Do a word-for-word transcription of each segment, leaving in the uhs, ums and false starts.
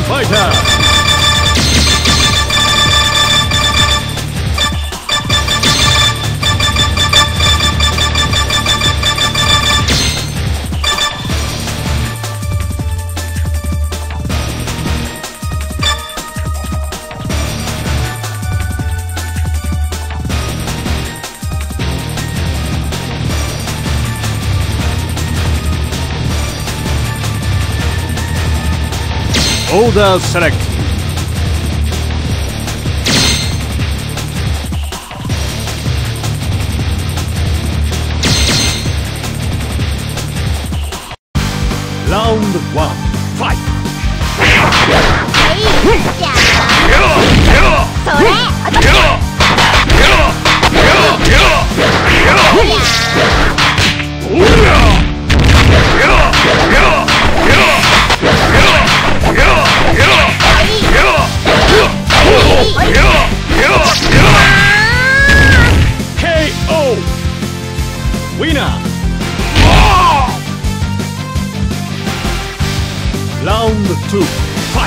ファイター。Order select. Round one, fight. K O. Winner. Round two, fight.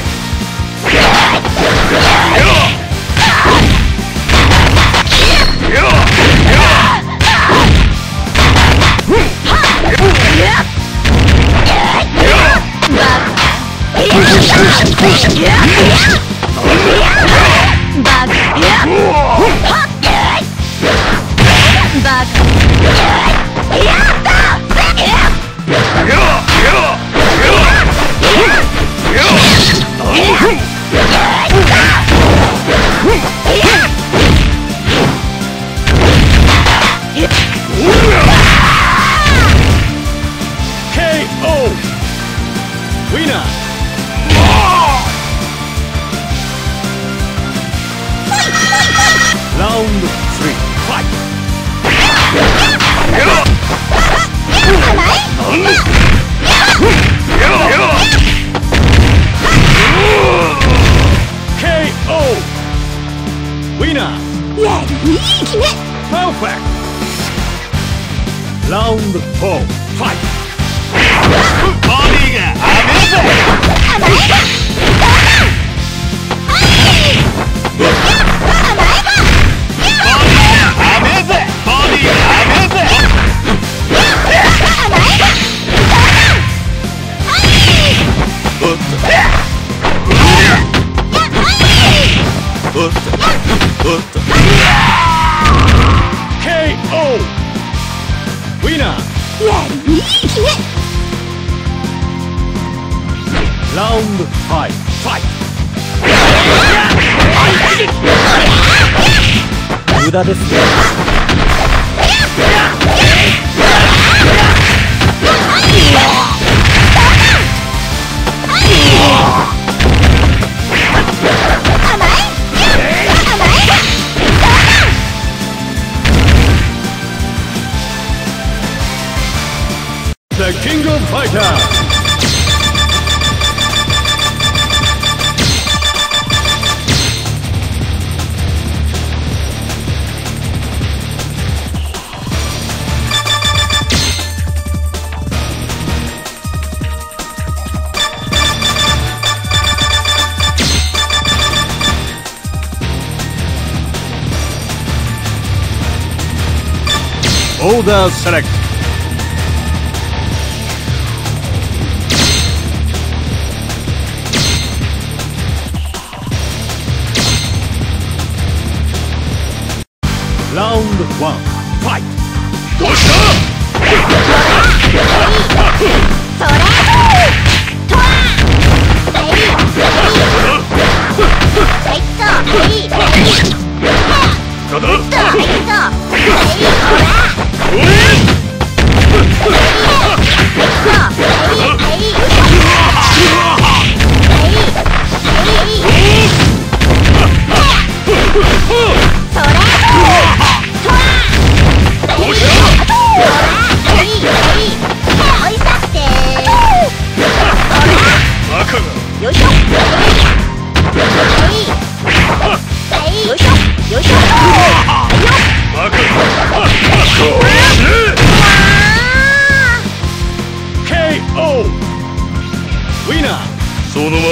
K O. Winner. Round three, fight. K O. Winner. Perfect. Round four, fight. BodyがK O. Winner. Round five, fight. 無駄ですね。The King of Fighters. Order select. Round one, fight. どうした？それ。とわ。はい。はいと。はい。どうだ？はいと。はいと。はい。それ。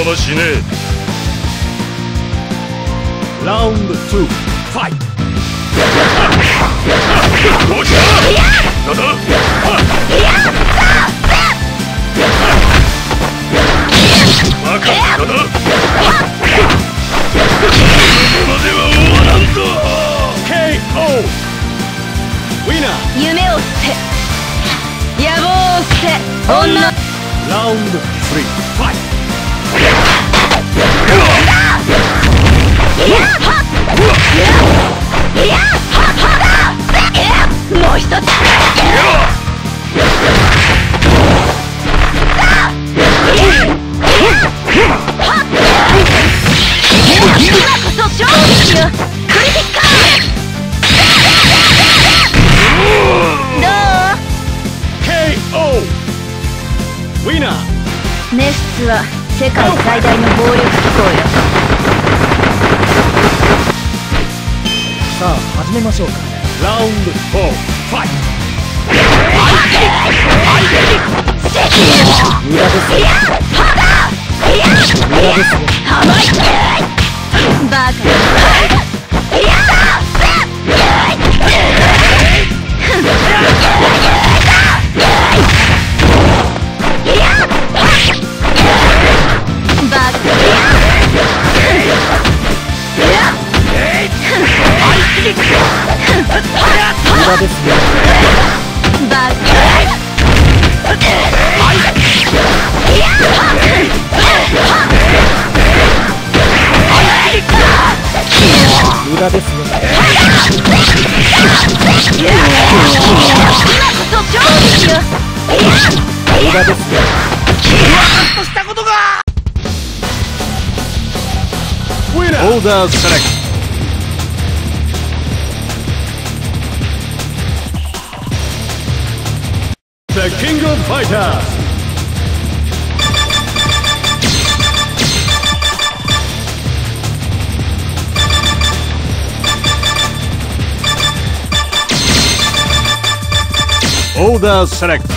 まましねえ。ラウンドツー、ファイト。どうした？なんだ？バカなんだ？ここまでは終わらんぞ。 ケーオー ウィナー。 夢を捨て野望を捨て女。 ラウンドスリー、ファイト。 もう一つ。今こそ勝負ですよ。クリティカル。どう？ ケーオー ウィナー。 ネスツは世界最大の暴力機構よ。 さあ始めましょうか。ラウンドフォー、ファイト。無駄ですよ。無駄ですよ。 バカ。 無駄ですよ。 バカ。 無駄ですよ。 今こそ勝負ですよ。 無駄ですよ。 としたことが。 オーダーセレクト。The King of Fighters. Order select.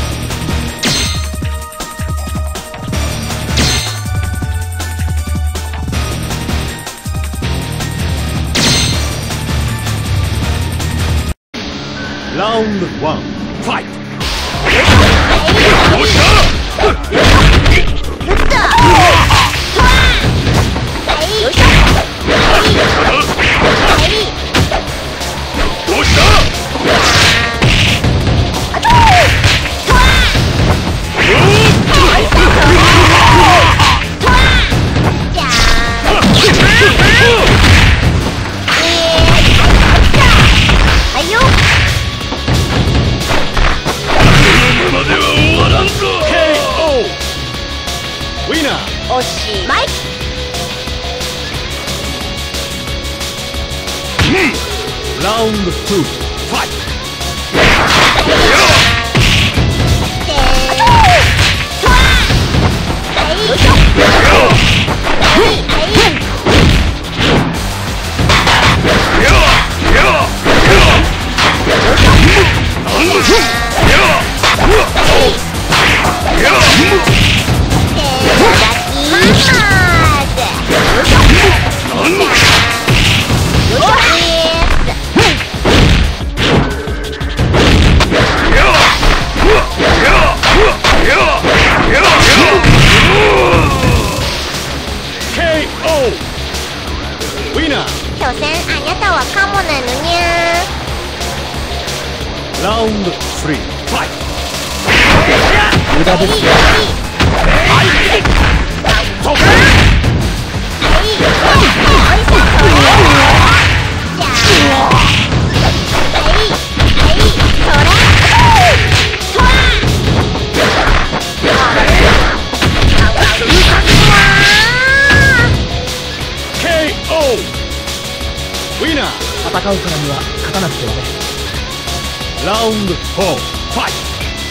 Round one, fight. どうした？ おしまい。 ラウンドツー、ファイト。 所詮あなたはカモなのにゃ。 ラウンドスリー、ファイト。無駄ですよ。ウィナー。戦うからには勝たなくてはね。ラウンドフォー、ファイト。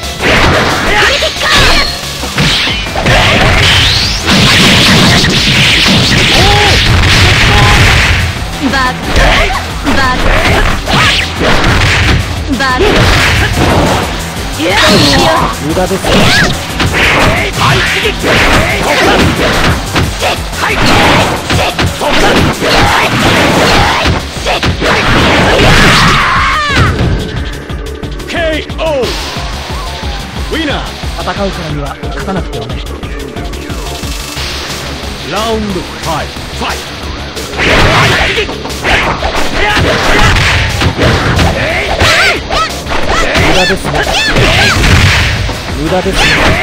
バカバカバカ。 無駄ですよ。 はい。そこだ。ケーオー ウィナー。 戦うからには勝たなくてはね。 ラウンドファイブ、ファイト。 無駄ですね。無駄ですね。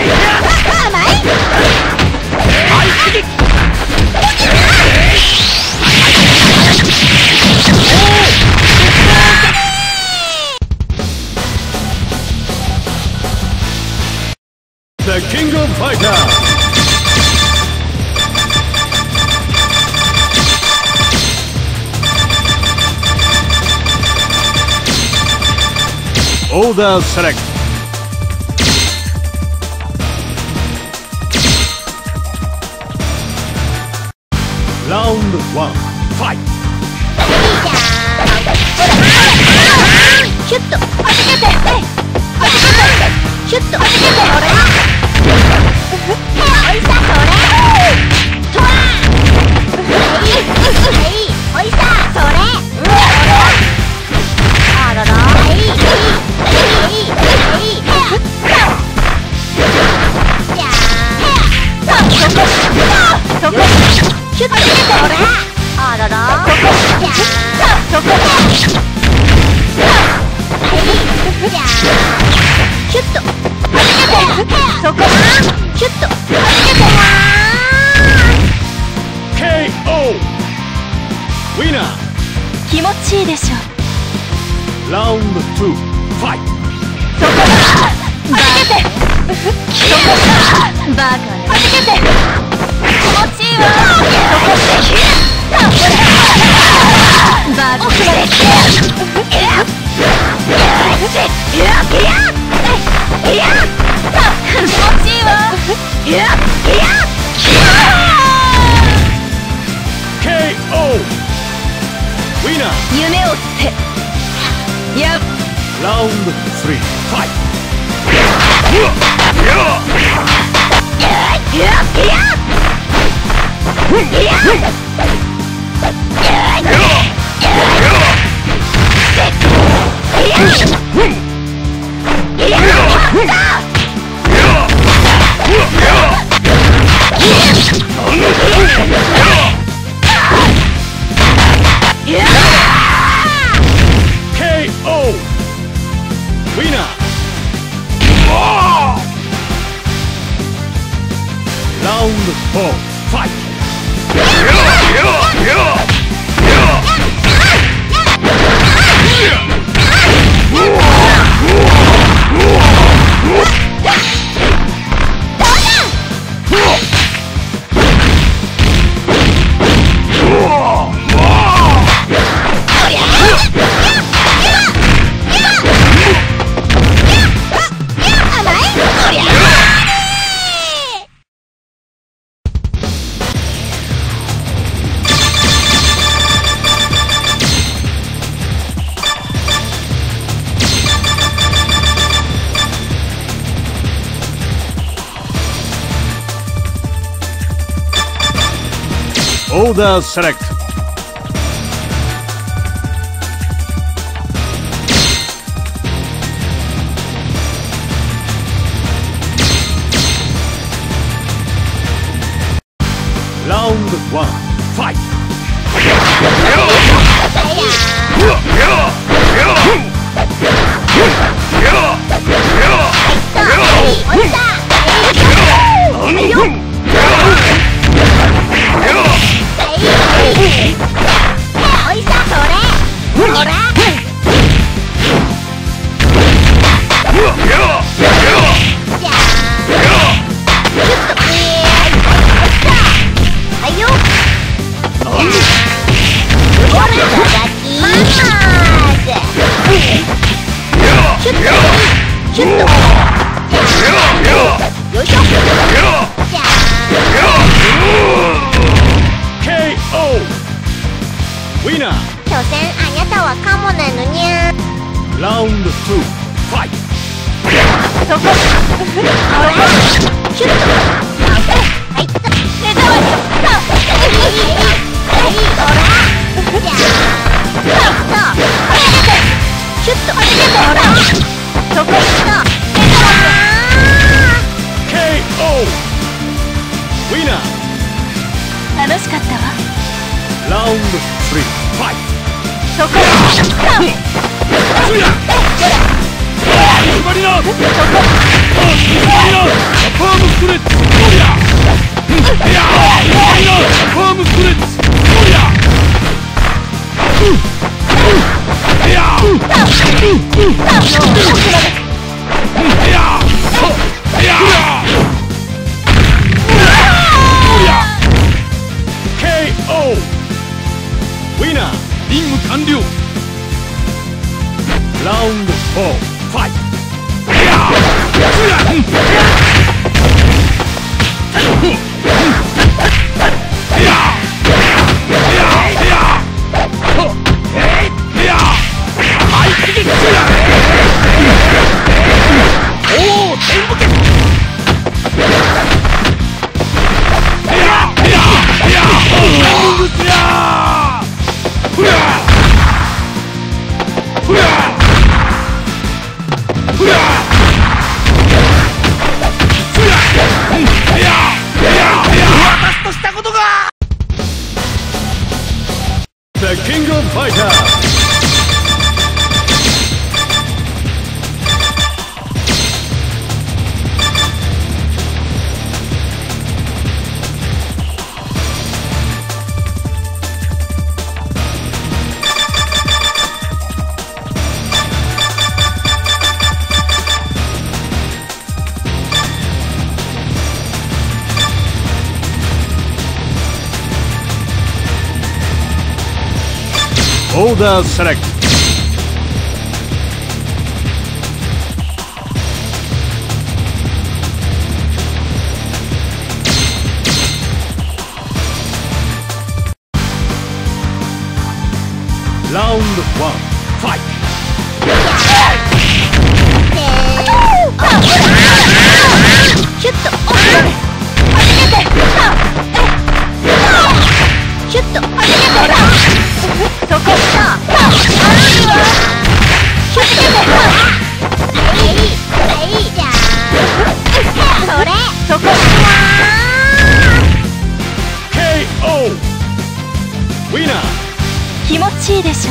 The King of Fighters. Order select. Round one, fight. シュッとはじけて、はじけて、シュッとはじけて、ほら。おいさ、それ。とわ。はい、おいさ、それ。あらら。はい、はい、はい、はい。じゃあ。そこ、そこ、シュッとはじけて、ほら。あらら。じゃあ、そこで。じゃあシュッとはじけてそこだシュッとはじけてケーオー ウィナー。 気持ちいいでしょラウンドツー、ファイト。 そこだはじけてそこだバカはじけて気持ちいいわそこだバカはじけていやいやいや気持ちいいわいやいやケーオー ウィナー。 夢を捨てやラウンドスリー、ファイト。 いやいやいやケーオー ウィナー。ラウンドフォー、ファイト。Order select. Round one, fight.ケーオー ウィナー。 所詮あなたはカモなのにゃ。 ラウンドツー、ファイト。 そこほらシュッとはい目覚ましそこ決まりなそこ決まりなパームストレッチおりゃいや決まりなパームストレッチおりゃいやいやいや ケーオー ウィナー任務完了ラウンドフォーファイトいやThe King of Fighters! Order select. Round one, fight. キュッと押し込めはじけてキュッとはじけてそこさあるいはキュッとはいはいじゃそれそこケーオー ウィナー気持ちいいでしょ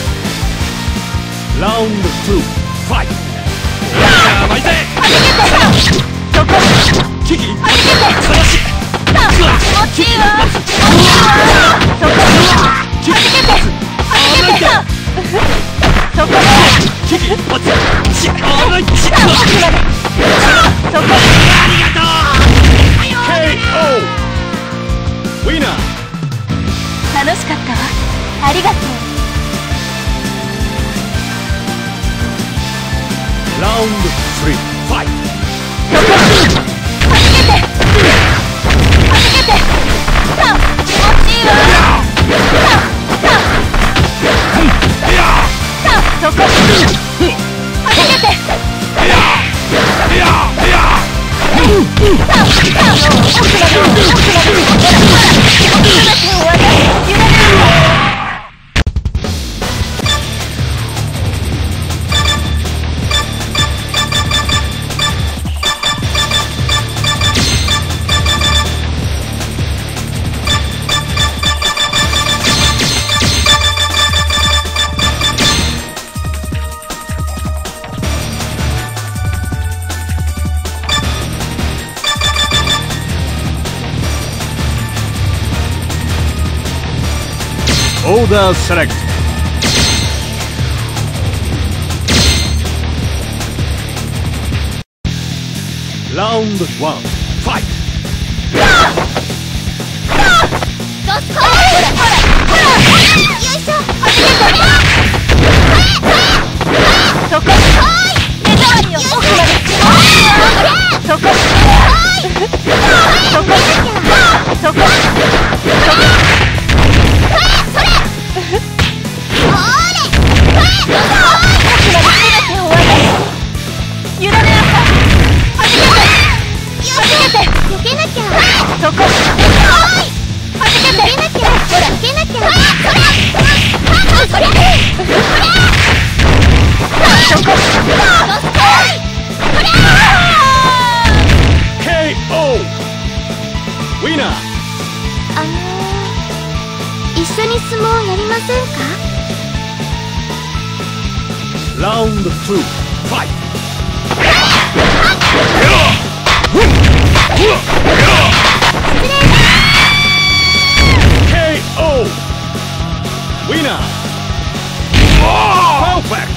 ラウンドツーファイトやばいぜはじけてそこキキはじけて探し気持ちいいわ気持ちいいわそこはじけてはじけてそこキキ待つしあらいち奥までそこありがとう ケーオー ウィナー楽しかったわありがとうラウンドスリーファイトそこはじけてはじけてさあ気持ちいいわさあさあさあそこはじけていやいやいやさあさあ奥まで奥までほらほら全てを渡す揺れる Order select. Round one, fight. どすこいほらほらほらよいしょはじけてそこ目障りを奥までそこそこそこそこそこラウンドツー、ファイト。ケーオー ウィナー。パーフェク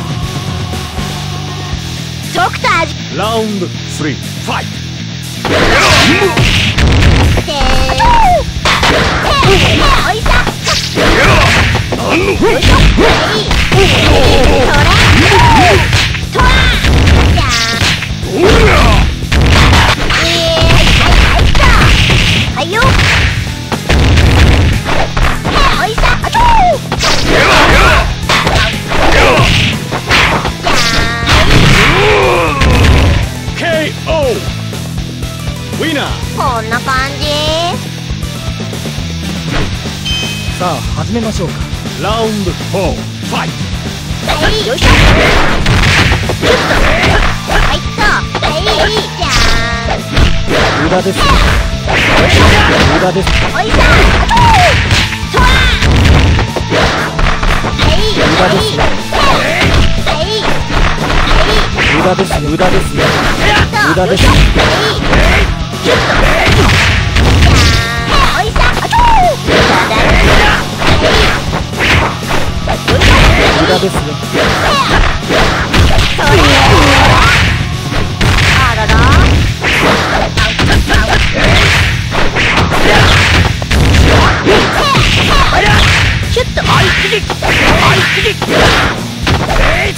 ト。 ドクターラウンドスリー、ファイト。 おいさ何のトラトラじゃおらえはいはいはいよおいさあとケーオー ウィナー。 こんな感じ。 さあ始めましょうか。 ラウンドフォー、ファイト。 はいよいしょキュッとはいっとはいじゃ無駄です。無駄です。 ーおいさあとトラはい無駄ですよ。 はい無駄です。無駄ですよ。無駄です。 キュッとおいさあと無駄ですよ。 あららキュッとはいっと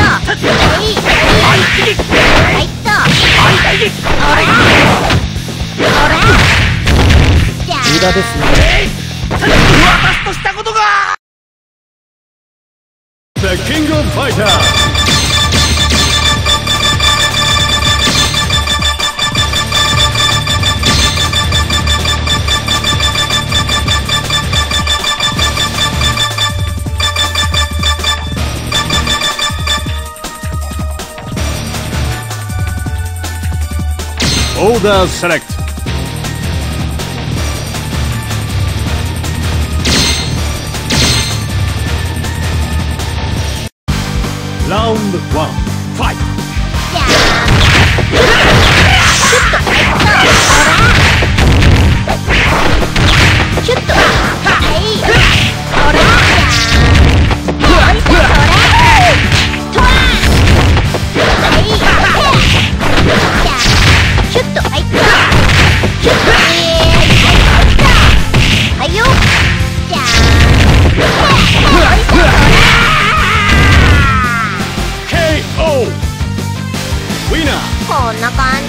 無駄ですよ。 私としたことが The King of Fighter。Order select。ラウンドワン、ファイト。 キュッとはいほらおいさトラはいキュッとはいったキュッとはいよじゃおいさトラケーオー ウィナー。 こんな感じ。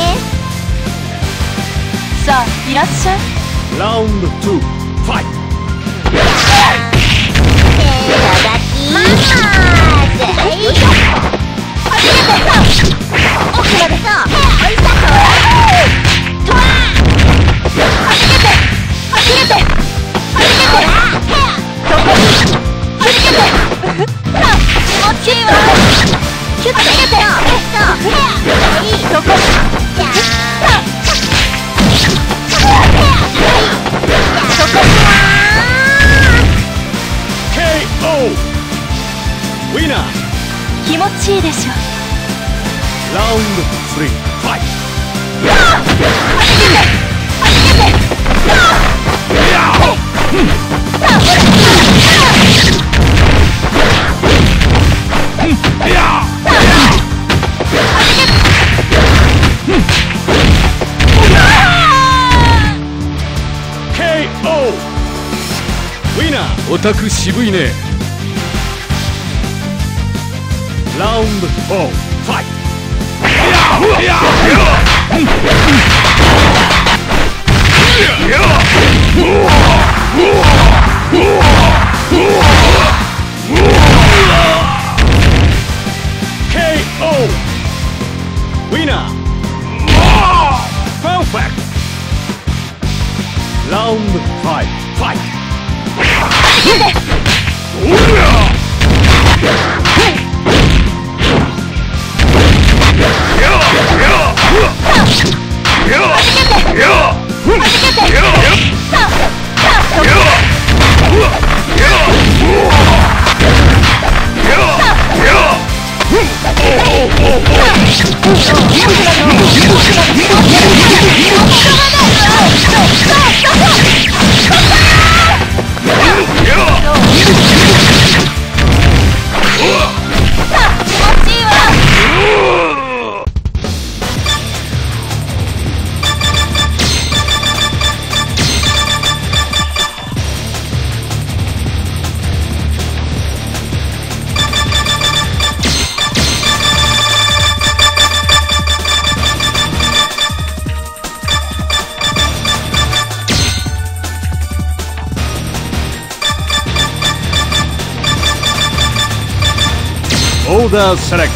さあいらっしゃい。 ラウンドツー、ファイト。 いただきます。はいよいしょ初めて奥までさおいさトラ初めて初めて初めてどこに初めて気持ちいいわキュッと初めてはいどこにじゃあケーオー ウィナー。 気持ちいいでしょ。 ラウンドスリー、ファイト。ケーオー ウィナー。オタク渋いね。ラウンドフォー、ファイト。ケーオー ウィナー。パーフェクト。ラウンドファイト、ファイト。 Yeah! Order select.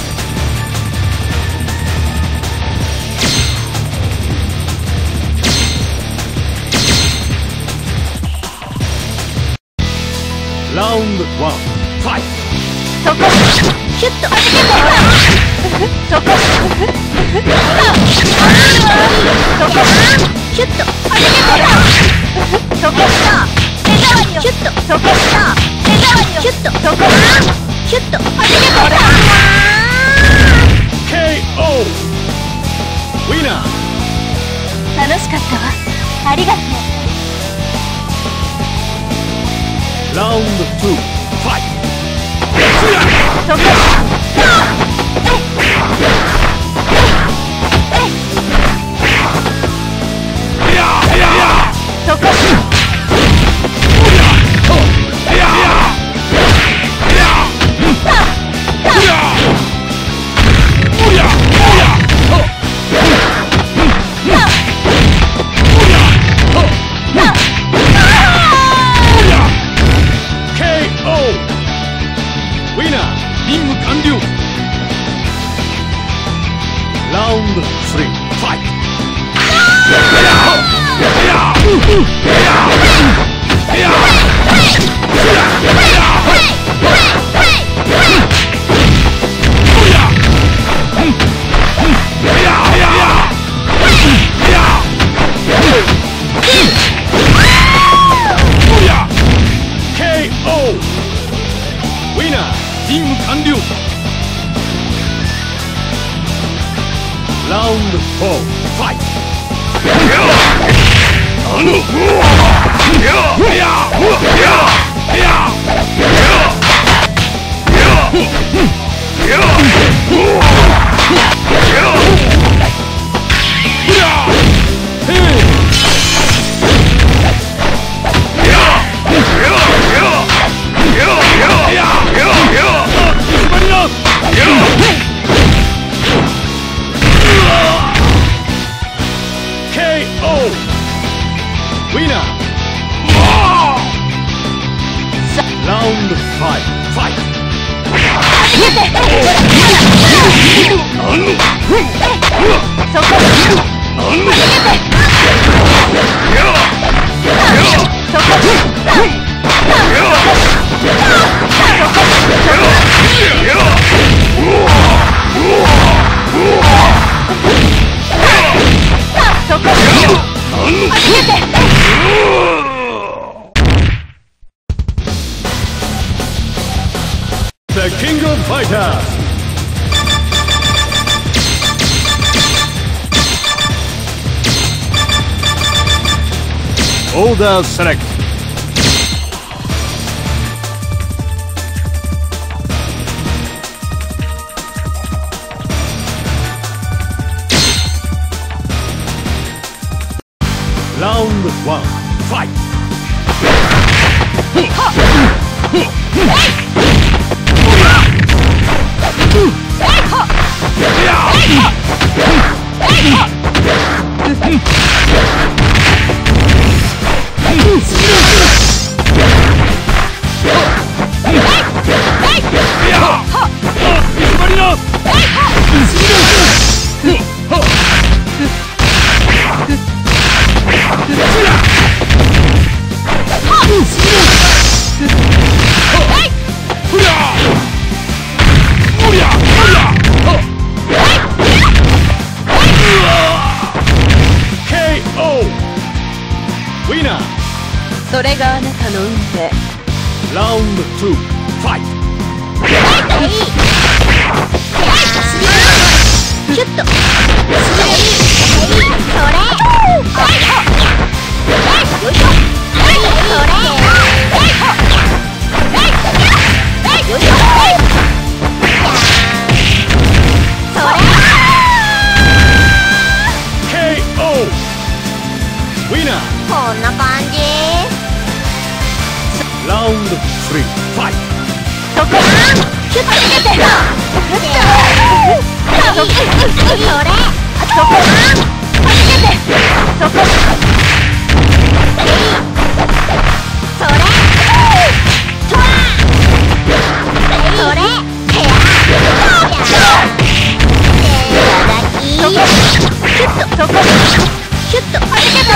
Round one, fight! そこキュッとそこそこキュッとそこした手触りをキュッとそこした手触りをキュッとそこキュッとケーオー Winner! 楽しかったわ。ありがとう。 Round two, fight! そこそこ任務完了。Round three, fight! ケーオー Winner! 任務完了。ラウンドフォー、ファイト。あのThe King of Fighters! Order select. Round one, fight! Winner! それがあなたの運命。 ラウンドツー、ファイト。 キュッとそれよいしょ Winner! こんな感じ。 ラウンドスリー、ファイト。 そこキュッと入れてそれそこはじけてそこそれそれそれュッとそこキュッとはじけた。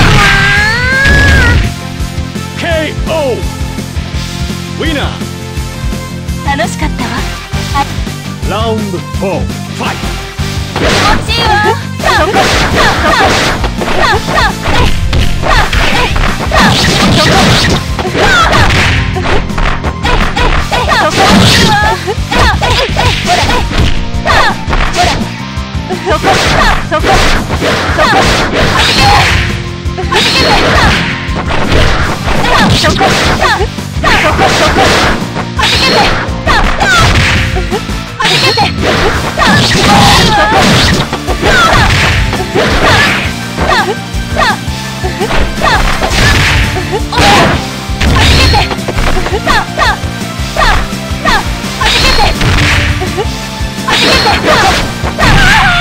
ケーオー ウィナー。 楽しかったわ。 ラウンドフォーファイ気持ちいいわ。そこそこさあさあえさあえさあそこさあえええそこいいわ。さあええほらえさあほらそこさあそこそこはじけてはじけてさあそこさあさあそこそこはじけてさあさあはじけてさあ気持ちいいわ。そこさあさあさあさあさあおはじけてさあさあさあさあはじけてはじけてさあさあ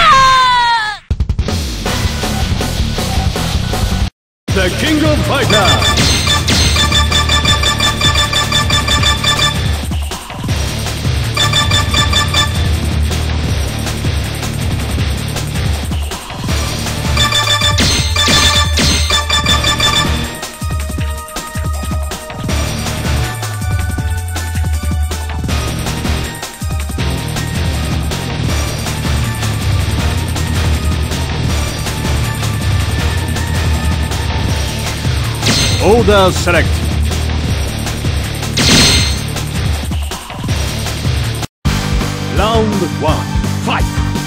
The King of Fighters. Order select. Round one, fight.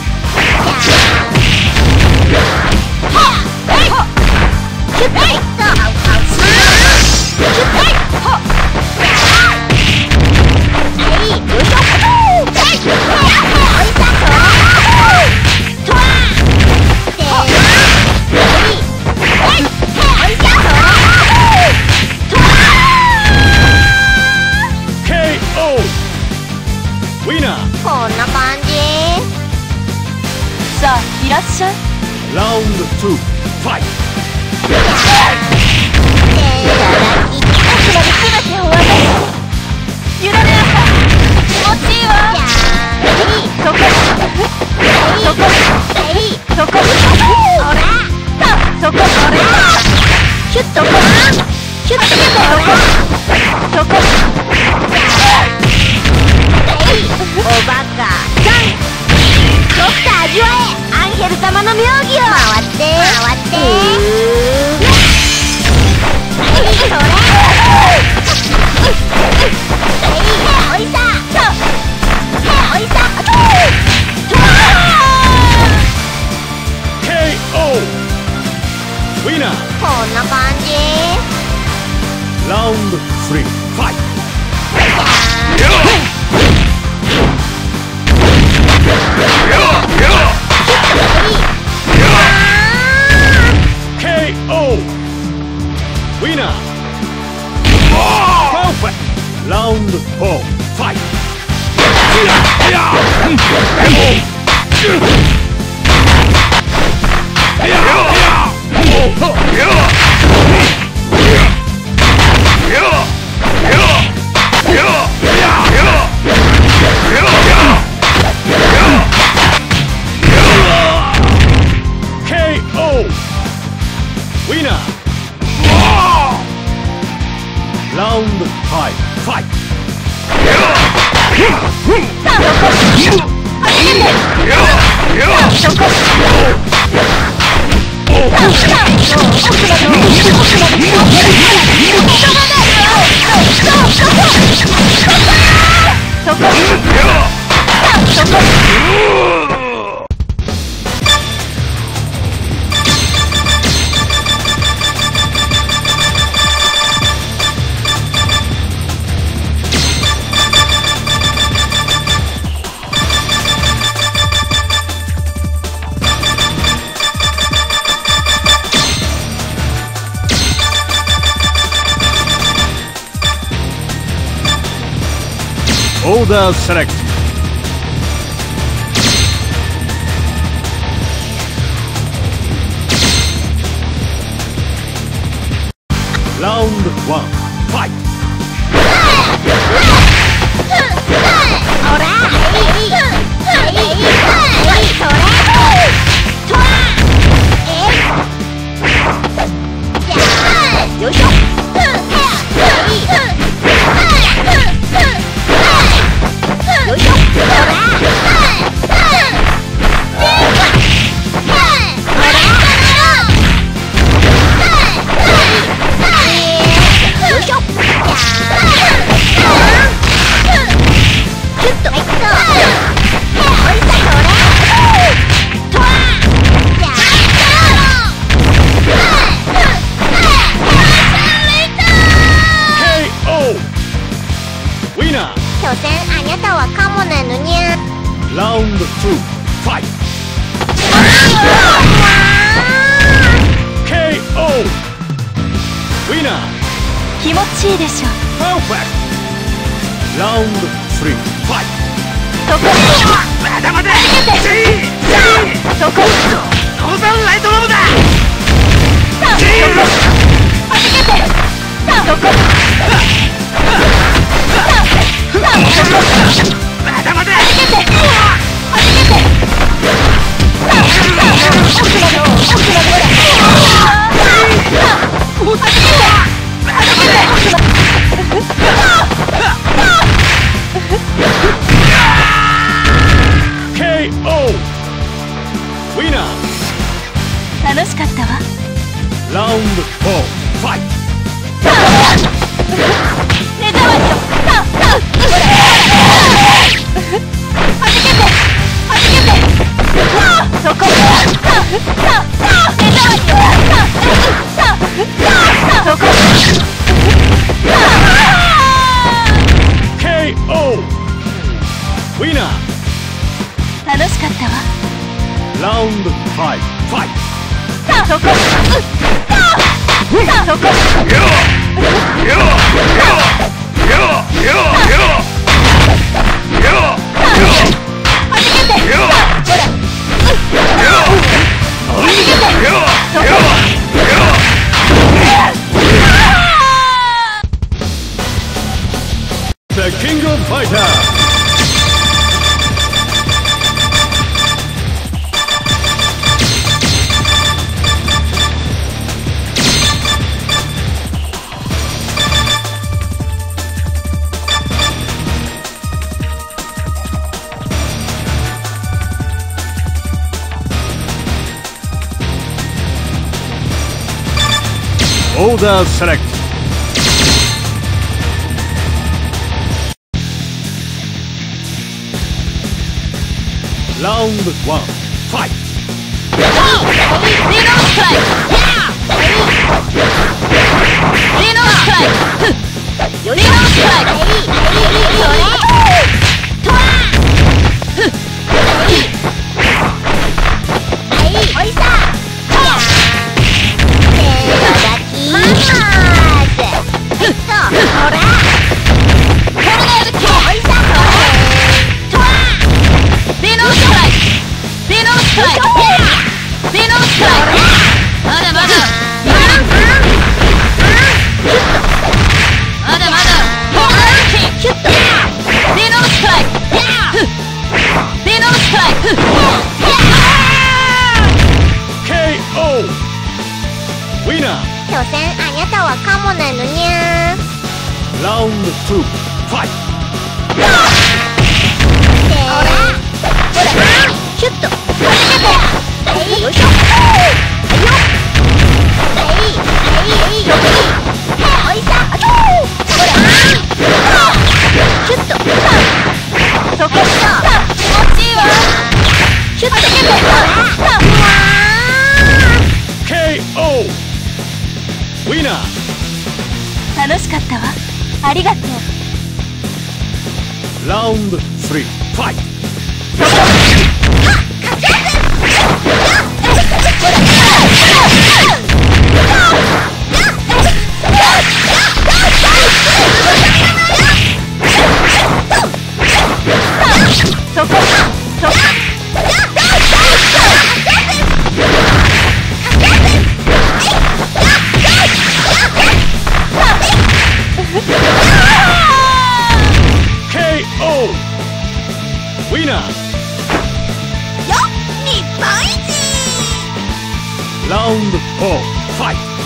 Winner. こんな感じ。 さあいらっしゃい。 Round two, fight. 奥まで全てを渡す。委ねなさい。気持ちいいわ。そこそこそこほらさあそこほらキュッとこキュッとそこそこおバカさんドクター味わえアンヘル様の妙義を回って回ってそれおいさおいさケーオー Winner. こんな感じ。 Round three, fight.ケーオー Winner. Perfect. Round four, fight. 케이 오 Winner. Round five, fight. Order select. Round one, fight. しいでしょ。 Perfect. Round three. Fight. そこまだまだはじけてそこ登山ライトロブだ。 さあそこはじけてさあそこさあさあそこまだまだはじけてはじけてさあさあ奥まで奥までさあはじけてはじけて奥までケーオー ウィナー。 楽しかったわ。 ラウンドフォー。ファイト。 さあ目覚ましよ。さあさあはじけてはじけてさあそこさあさあさあ目覚ましよ。さあさあさあそこさあケーオー ウィナー。 楽しかったわ。 ラウンドファイブ。ファイト。 さあそこさあさあそこよよよよよよよはじけてよさあほらよはじけてよそこよよ The King of Fighters. Order select. Round one. Fight. リードストライクリードストライクリードストライクそれトラふっおいさママーズえっとほらトルネードキーおいさトラリードストライクリードストライクリードストライクまだまだまだまだキュッとリードストライクリードストライクケーオー ウィナー。 所詮あなたはカモなのにゃ。 ラウンドツー。ファイト。 ほらほらキュッとはじけてよいしょはいよはいはいよきおいさあちょほらキュッとそこさ気持ちいいわキュッとはじけてほらさあケーオー ウィナー。 楽しかったわ。ありがとう。 ラウンドスリー。ファイト。 そこそこケーオー ウィナー。 よ日本一ラウンドフォー。ファイト。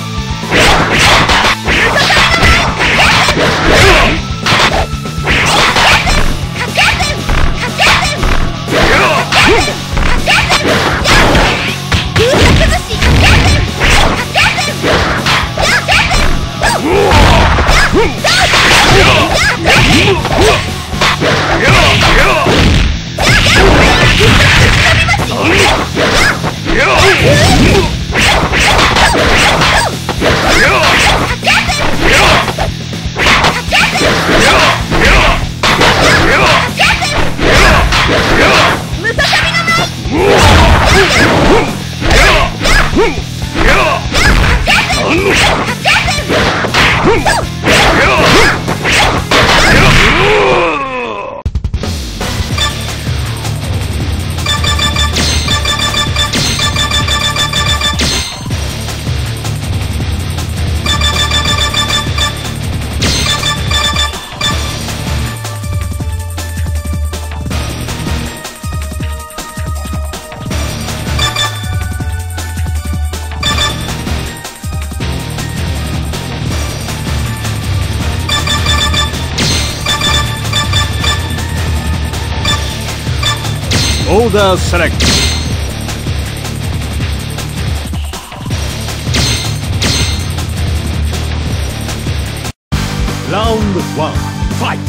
よ Order select. Round one, fight.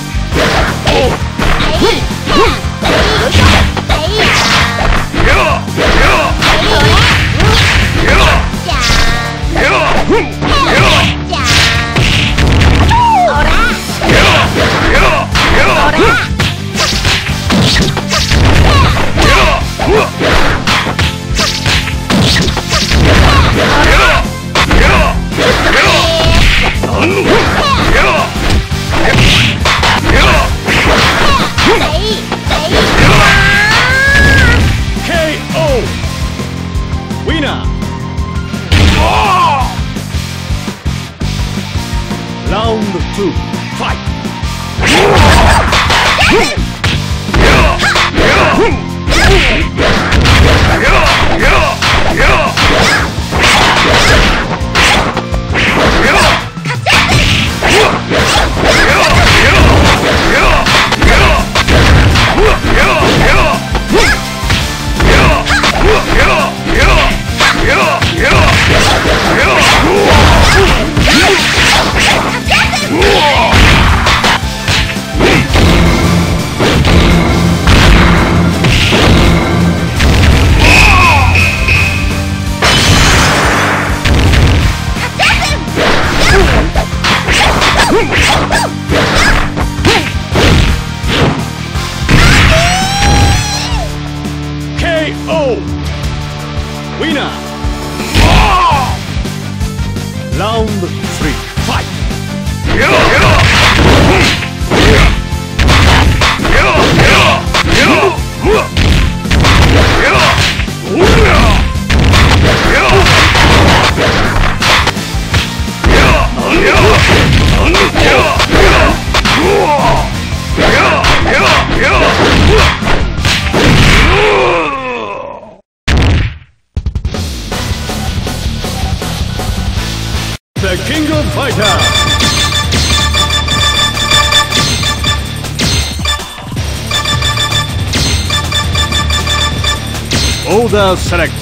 Winner! Round two, fight! K O! Winner! Round three, fight! The King of Fighters! Order select.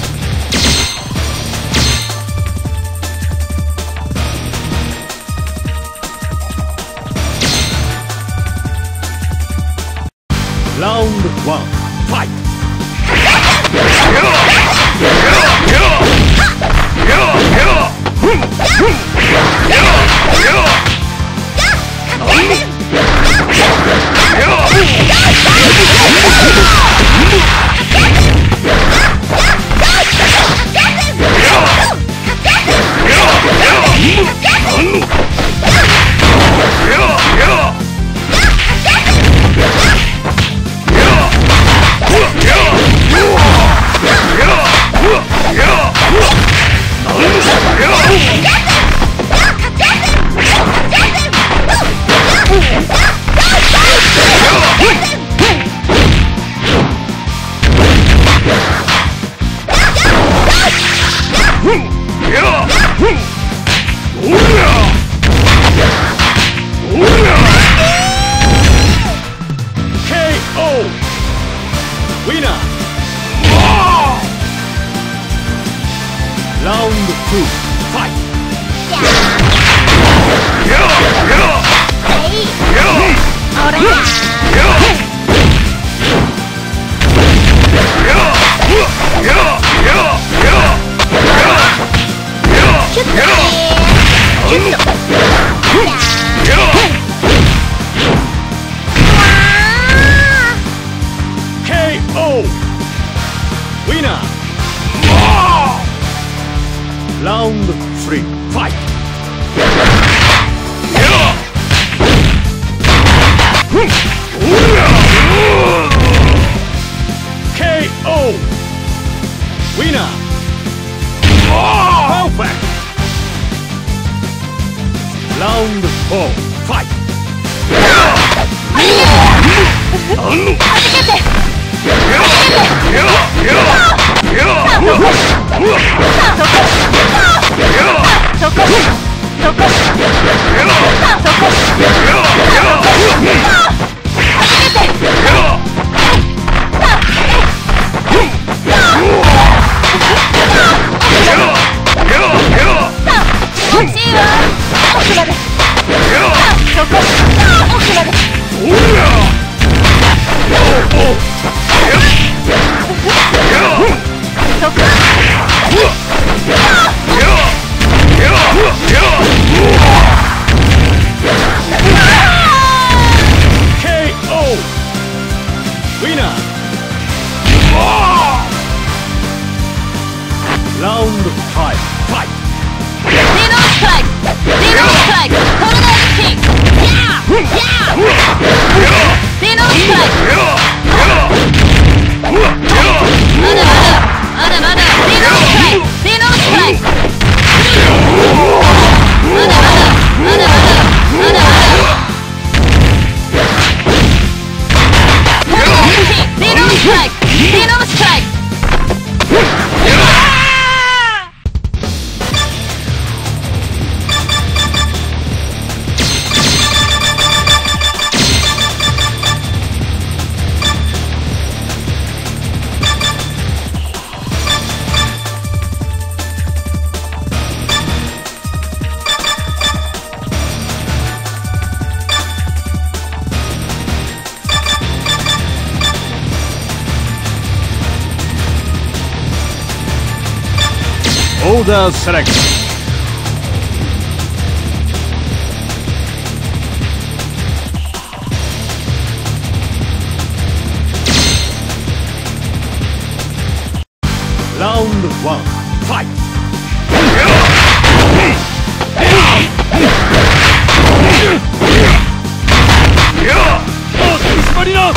Round one, fight! K O! Winner! Round two, fight! K O! Winner! Round three, fight! four, fight! オーダーセレクト。ラウンドワン、ファイト。決まりな。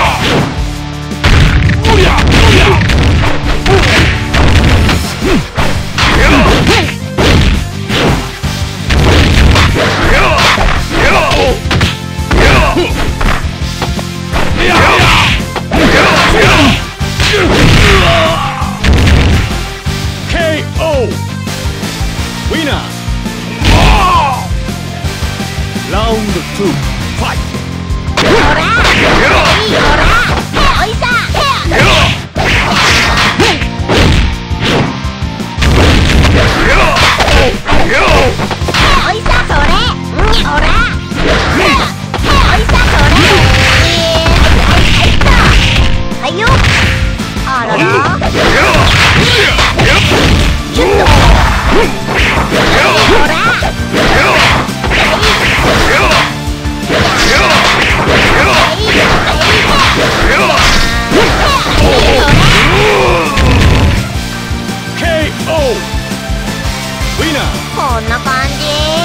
こんな感じ。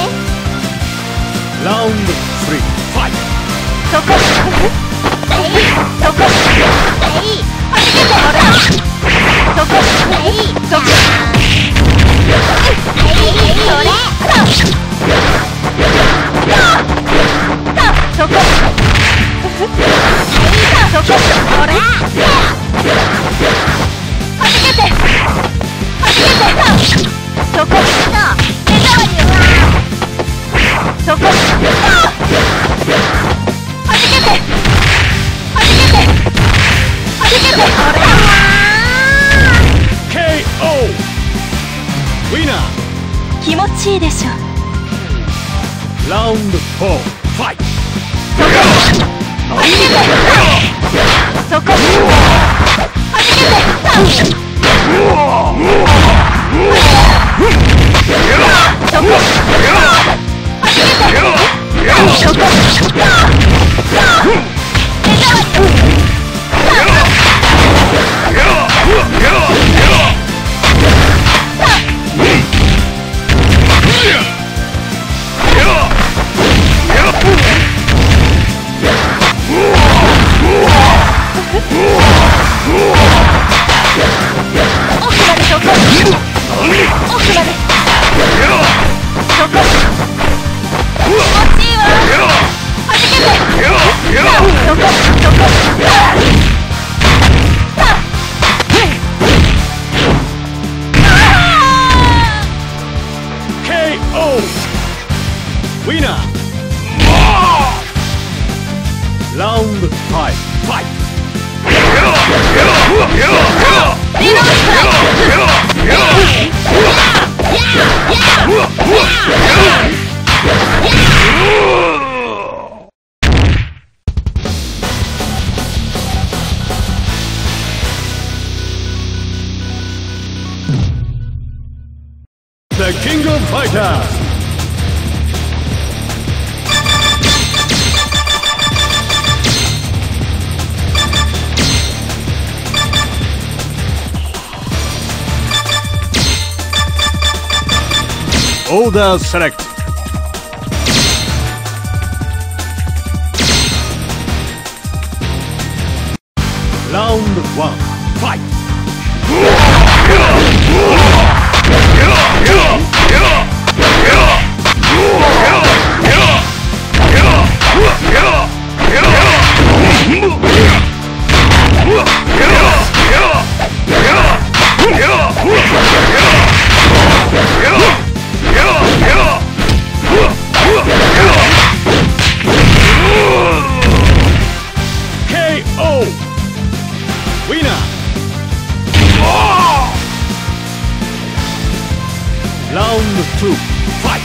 ラウンドスリー、ファイト。 そこえいそこえいはじけてほらそこえいそこえいそれそこえいそこほらはじけてはじけてそこ手触りはそこはじけてはじけてはじけてほらケーオー ウィナー。 気持ちいいでしょ。 ラウンドフォー、ファイト。 はじけてそこはじけてそこ奥までそこ気持ちいい winner! Round five, fight! The King of Fighters! Order select. Round one, fight. K O! Winner! Round two, fight!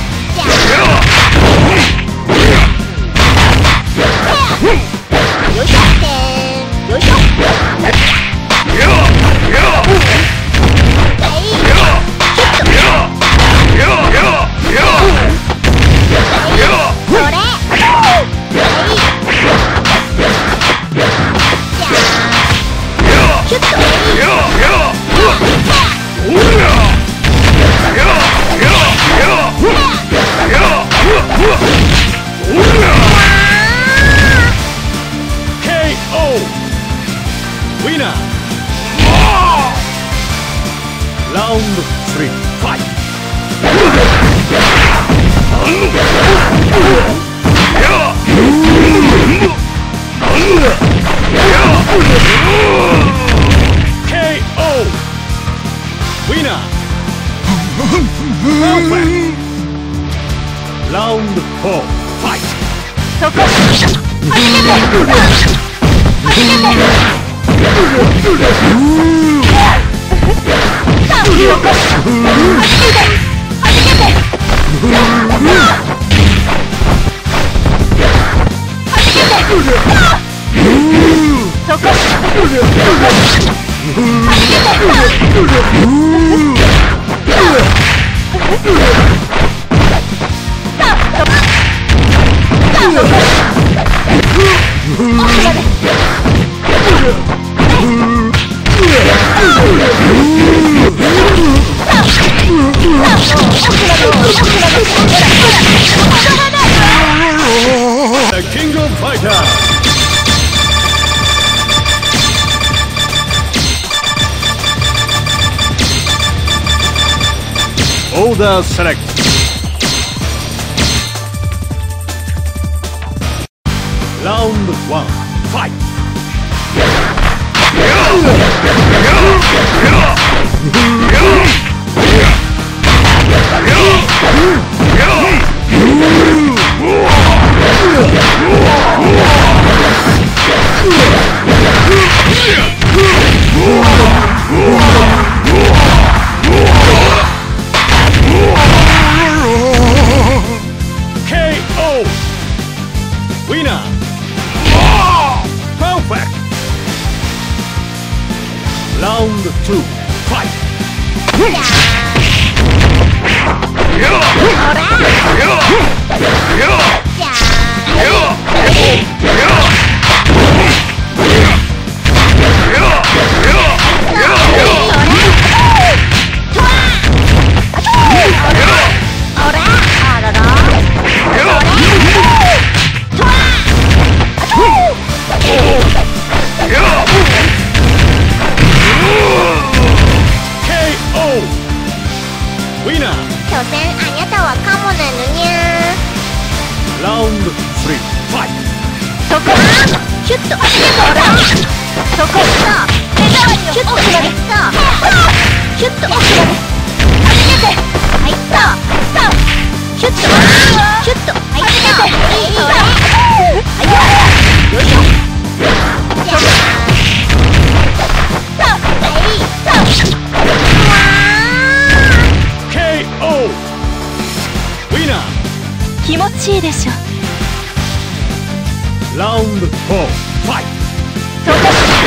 K O! Winner! Round three, fight! K O! Winner! Perfect! Round four, fight! そこ初めて初めてさあそこ初めて初めてそこ The King of Fighters! Order select. Round one, fight! K O! Winner! Perfect! Round two, fight! K O! Winner! 所詮あなたはカモなのにゃ Round three, fight! そこシュッとそこさ手触りをシュッとさシュッと初めてはいささシュッとシュッと持ちいいでしょ。 ラウンドフォーファイト。 飛ば